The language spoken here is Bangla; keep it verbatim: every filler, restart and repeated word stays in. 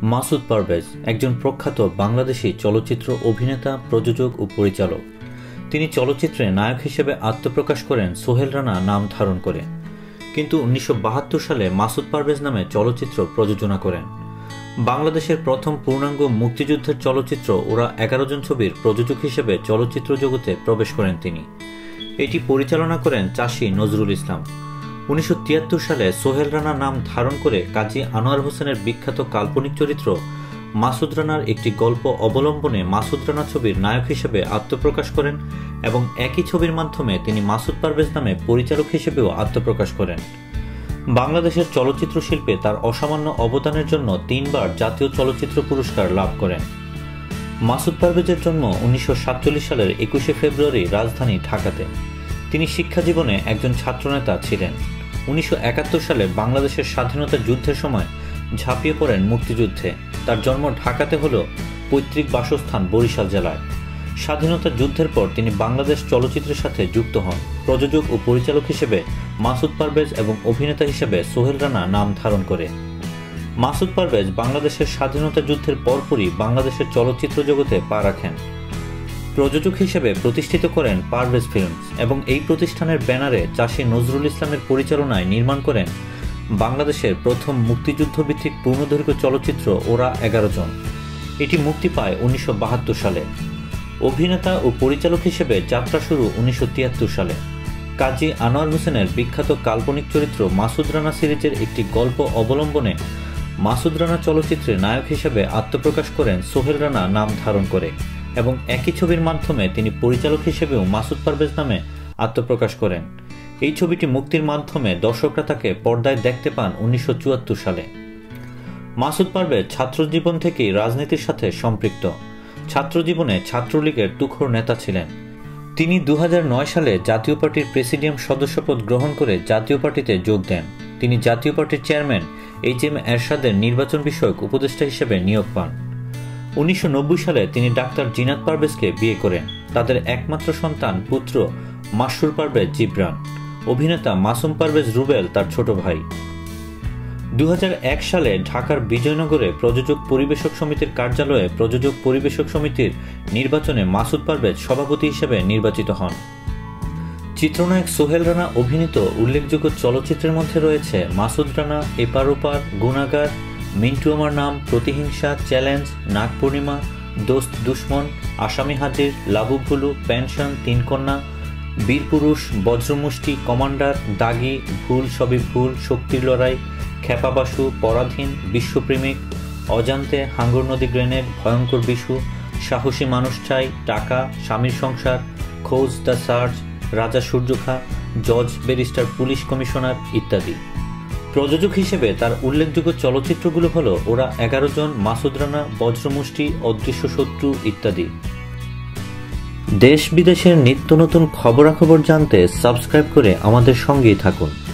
মাসুদ পারভেজ একজন প্রখ্যাত বাংলাদেশী চলচ্চিত্র অভিনেতা, প্রযোজক ও পরিচালক। তিনি চলচ্চিত্রে নায়ক হিসেবে আত্মপ্রকাশ করেন সোহেল রানা নাম ধারণ করে, কিন্তু উনিশশো বাহাত্তর সালে মাসুদ পারভেজ নামে চলচ্চিত্র প্রযোজনা করেন। বাংলাদেশের প্রথম পূর্ণাঙ্গ মুক্তিযুদ্ধের চলচ্চিত্র ওরা এগারো জন ছবির প্রযোজক হিসেবে চলচ্চিত্র জগতে প্রবেশ করেন তিনি। এটি পরিচালনা করেন চাষী নজরুল ইসলাম। উনিশশো তিয়াত্তর সালে সোহেল রানা নাম ধারণ করে কাজী আনোয়ার হোসেনের বিখ্যাত কাল্পনিক চরিত্র মাসুদ রানার একটি গল্প অবলম্বনে মাসুদ রানা ছবির নায়ক হিসেবে আত্মপ্রকাশ করেন এবং একই ছবির মাধ্যমে তিনি মাসুদ পারভেজ নামে পরিচালক হিসেবেও আত্মপ্রকাশ করেন। বাংলাদেশের চলচ্চিত্র শিল্পে তার অসামান্য অবদানের জন্য তিনবার জাতীয় চলচ্চিত্র পুরস্কার লাভ করেন। মাসুদ পারভেজের জন্ম উনিশশো সাতচল্লিশ সালের একুশে ফেব্রুয়ারি রাজধানী ঢাকাতে। তিনি শিক্ষা জীবনে একজন ছাত্রনেতা ছিলেন। উনিশশো একাত্তর সালে বাংলাদেশের স্বাধীনতা যুদ্ধের সময় ঝাঁপিয়ে পড়েন মুক্তিযুদ্ধে। তার জন্ম ঢাকাতে হলেও পৈতৃক বাসস্থান বরিশাল জেলায়। স্বাধীনতা যুদ্ধের পর তিনি বাংলাদেশ চলচ্চিত্রের সাথে যুক্ত হন। প্রযোজক ও পরিচালক হিসেবে মাসুদ পারভেজ এবং অভিনেতা হিসেবে সোহেল রানা নাম ধারণ করে। মাসুদ পারভেজ বাংলাদেশের স্বাধীনতা যুদ্ধের পরপরই বাংলাদেশের চলচ্চিত্র জগতে পা রাখেন। প্রযোজক হিসেবে প্রতিষ্ঠিত করেন পারভেজ ফিল্মস এবং এই প্রতিষ্ঠানের ব্যানারে চাষী নজরুল ইসলামের পরিচালনায় নির্মাণ করেন বাংলাদেশের প্রথম মুক্তিযুদ্ধভিত্তিক পূর্ণদৈর্ঘ্য চলচ্চিত্র ওরা এগারো জন। এটি মুক্তি পায় উনিশশো বাহাত্তর সালে। অভিনেতা ও পরিচালক হিসেবে যাত্রা শুরু উনিশশো তিয়াত্তর সালে। কাজী আনোয়ার হোসেনের বিখ্যাত কাল্পনিক চরিত্র মাসুদ রানা সিরিজের একটি গল্প অবলম্বনে মাসুদ রানা চলচ্চিত্রে নায়ক হিসেবে আত্মপ্রকাশ করেন সোহেল রানা নাম ধারণ করে এবং একই ছবির মাধ্যমে তিনি পরিচালক হিসেবেও মাসুদ পারভেজ নামে আত্মপ্রকাশ করেন। এই ছবিটি মুক্তির মাধ্যমে দর্শকরা তাকে পর্দায় দেখতে পান উনিশশো চুয়াত্তর সালে। মাসুদ পারভেজ ছাত্রজীবন থেকেই রাজনীতির সাথে সম্পৃক্ত। ছাত্রজীবনে ছাত্রলীগের তুখোড় নেতা ছিলেন। তিনি দু হাজার নয় সালে জাতীয় পার্টির প্রেসিডিয়াম সদস্যপদ গ্রহণ করে জাতীয় পার্টিতে যোগ দেন। তিনি জাতীয় পার্টির চেয়ারম্যান এইচ এম এরশাদের নির্বাচন বিষয়ক উপদেষ্টা হিসেবে নিয়োগ পান। উনিশশো নব্বই সালে তিনি ডাক্তার জিনাত পারভেজকে বিয়ে করেন। তাদের একমাত্র সন্তান পুত্র মাসরুর পারভেজ জিবরান। অভিনেতা মাসুম পারভেজ রুবেল তার ছোট ভাই। দু হাজার এক সালে ঢাকার বিজয়নগরে প্রযোজক পরিবেশক সমিতির কার্যালয়ে প্রযোজক পরিবেশক সমিতির নির্বাচনে মাসুদ পারভেজ সভাপতি হিসেবে নির্বাচিত হন। চিত্রনায়ক সোহেল রানা অভিনীত উল্লেখযোগ্য চলচ্চিত্রের মধ্যে রয়েছে মাসুদ রানা, এপার ওপার, গুনাগার, মিন্টু আমার নাম, প্রতিহিংসা, চ্যালেঞ্জ, নাগ পূর্ণিমা, দোস্ত দুশ্মন, আসামি হাজির, লাবু ভুলু, পেনশন, তিন কন্যা, বীরপুরুষ, বজ্রমুষ্টি, কমান্ডার, দাগি, ভুল সবই ভুল, শক্তির লড়াই, খেপাবাসু, পরাধীন, বিশ্বপ্রেমিক, অজান্তে, হাঙ্গর নদী গ্রেনেড, ভয়ঙ্কর বিশু, সাহসী মানুষ চাই, টাকা, স্বামীর সংসার, খোঁজ, দ্য সার্চ, রাজা সূর্যখা, জজ, ব্যারিস্টার, পুলিশ কমিশনার ইত্যাদি। প্রযোজক হিসেবে তার উল্লেখযোগ্য চলচ্চিত্রগুলো হল ওরা এগারো জন, মাসুদ রানা, বজ্রমুষ্টি, অদৃশ্য শত্রু ইত্যাদি। দেশ বিদেশের নিত্য নতুন খবরাখবর জানতে সাবস্ক্রাইব করে আমাদের সঙ্গেই থাকুন।